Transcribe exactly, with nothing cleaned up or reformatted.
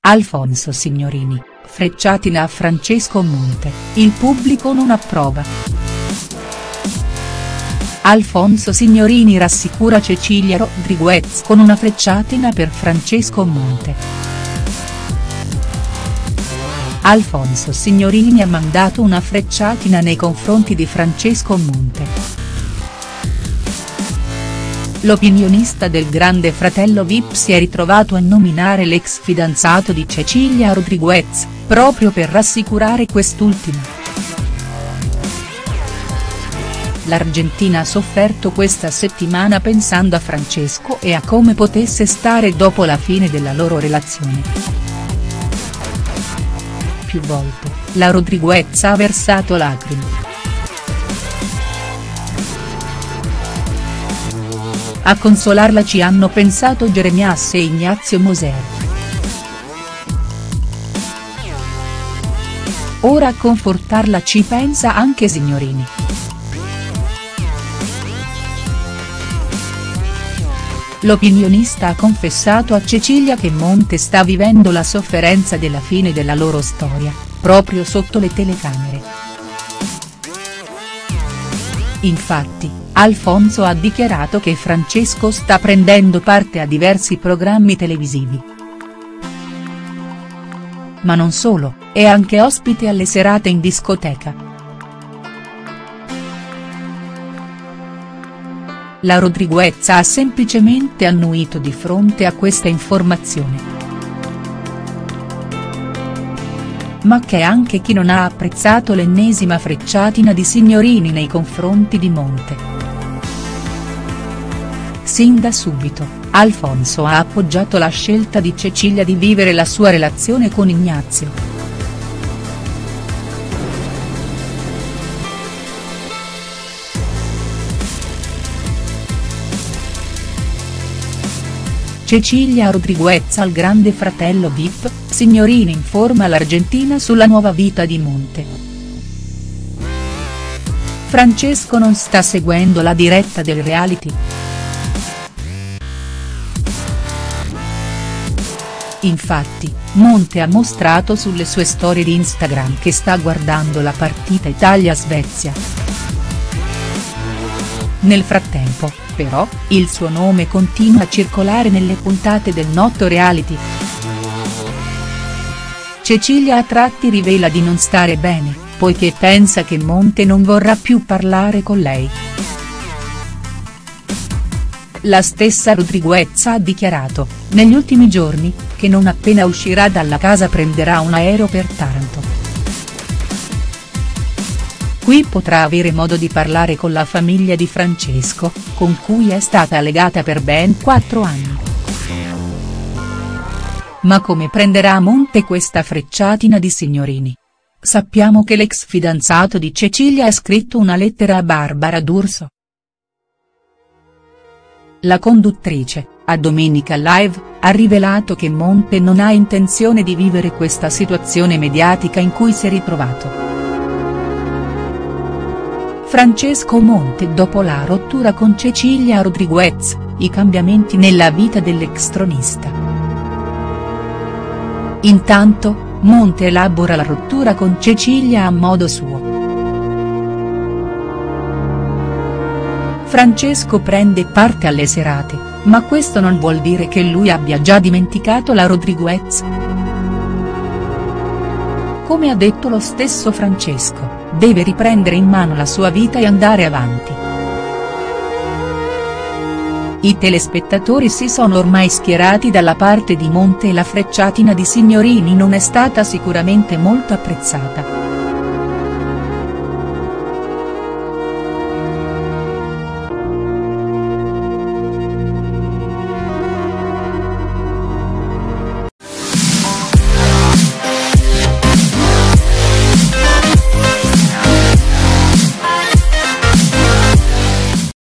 Alfonso Signorini, frecciatina a Francesco Monte, il pubblico non approva. Alfonso Signorini rassicura Cecilia Rodriguez con una frecciatina per Francesco Monte. Alfonso Signorini ha mandato una frecciatina nei confronti di Francesco Monte. L'opinionista del Grande Fratello V I P si è ritrovato a nominare l'ex fidanzato di Cecilia Rodriguez, proprio per rassicurare quest'ultima. L'Argentina ha sofferto questa settimana pensando a Francesco e a come potesse stare dopo la fine della loro relazione. Più volte, la Rodriguez ha versato lacrime. A consolarla ci hanno pensato Jeremias e Ignazio Moser. Ora a confortarla ci pensa anche Signorini. L'opinionista ha confessato a Cecilia che Monte sta vivendo la sofferenza della fine della loro storia, proprio sotto le telecamere. Infatti, Alfonso ha dichiarato che Francesco sta prendendo parte a diversi programmi televisivi. Ma non solo, è anche ospite alle serate in discoteca. La Rodriguez ha semplicemente annuito di fronte a questa informazione. Ma c'è anche chi non ha apprezzato l'ennesima frecciatina di Signorini nei confronti di Monte. Sin da subito, Alfonso ha appoggiato la scelta di Cecilia di vivere la sua relazione con Ignazio. Cecilia Rodriguez al Grande Fratello V I P, Signorini informa l'Argentina sulla nuova vita di Monte. Francesco non sta seguendo la diretta del reality. Infatti, Monte ha mostrato sulle sue storie di Instagram che sta guardando la partita Italia-Svezia. Nel frattempo, però, il suo nome continua a circolare nelle puntate del noto reality. Cecilia a tratti rivela di non stare bene, poiché pensa che Monte non vorrà più parlare con lei. La stessa Rodriguez ha dichiarato, negli ultimi giorni, che non appena uscirà dalla casa prenderà un aereo per Taranto. Qui potrà avere modo di parlare con la famiglia di Francesco, con cui è stata legata per ben quattro anni. Ma come prenderà Monte questa frecciatina di Signorini? Sappiamo che l'ex fidanzato di Cecilia ha scritto una lettera a Barbara D'Urso. La conduttrice, a Domenica Live, ha rivelato che Monte non ha intenzione di vivere questa situazione mediatica in cui si è ritrovato. Francesco Monte dopo la rottura con Cecilia Rodriguez, i cambiamenti nella vita dell'ex tronista. Intanto, Monte elabora la rottura con Cecilia a modo suo. Francesco prende parte alle serate, ma questo non vuol dire che lui abbia già dimenticato la Rodriguez. Come ha detto lo stesso Francesco, deve riprendere in mano la sua vita e andare avanti. I telespettatori si sono ormai schierati dalla parte di Monte e la frecciatina di Signorini non è stata sicuramente molto apprezzata.